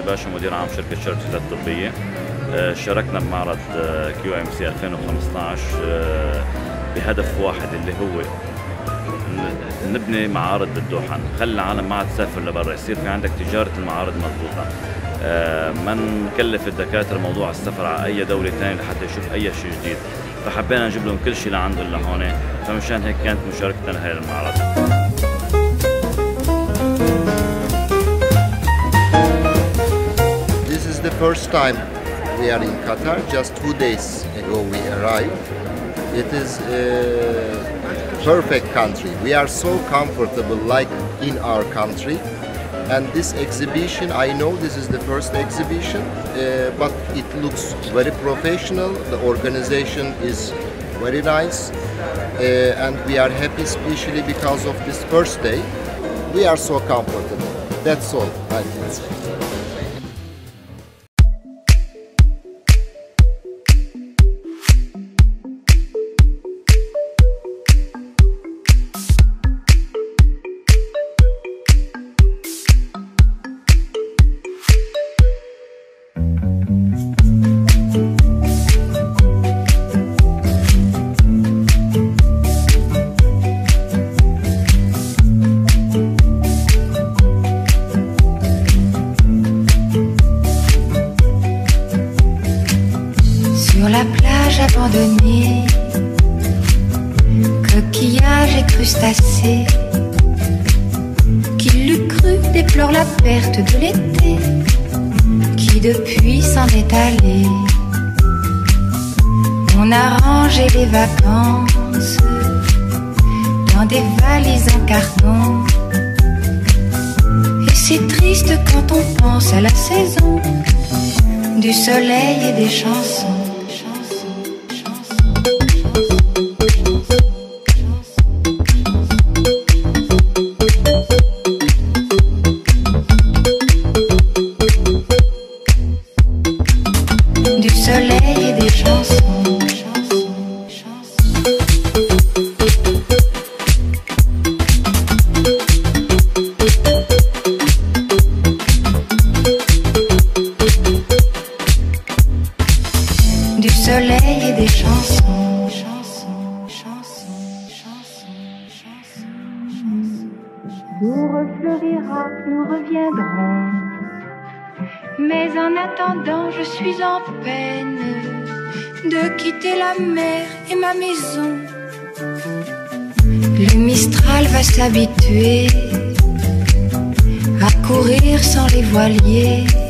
باشا، مدير عام شركة شركة الطبية. شاركنا بمعرض QIMC 2015 بهدف واحد اللي هو نبني معارض بالدوحة، نخلي العالم ما عاد تسافر لبرا، يصير في عندك تجارة المعارض مضبوطة. ما نكلف الدكاترة موضوع السفر على أي دولة ثانية لحتى يشوف أي شيء جديد، فحبينا نجيب لهم كل شيء لعندهم لهون، فمشان هيك كانت مشاركتنا لهي المعرض. This is the first time we are in Qatar. Just 2 days ago we arrived. It is a perfect country. We are so comfortable like in our country. And this exhibition, I know this is the first exhibition, but it looks very professional. The organization is very nice. And we are happy especially because of this first day. We are so comfortable. That's all I can say. Sur la plage abandonnée, coquillages et crustacés, qui l'eût cru déplore la perte de l'été, qui depuis s'en est allé. On a rangé les vacances dans des valises en carton, et c'est triste quand on pense à la saison du soleil et des chansons. Du soleil et des chansons. Du soleil et des chansons. Tout refleurira, nous reviendrons. Mais en attendant, je suis en peine de quitter la mer et ma maison. Le Mistral va s'habituer à courir sans les voiliers.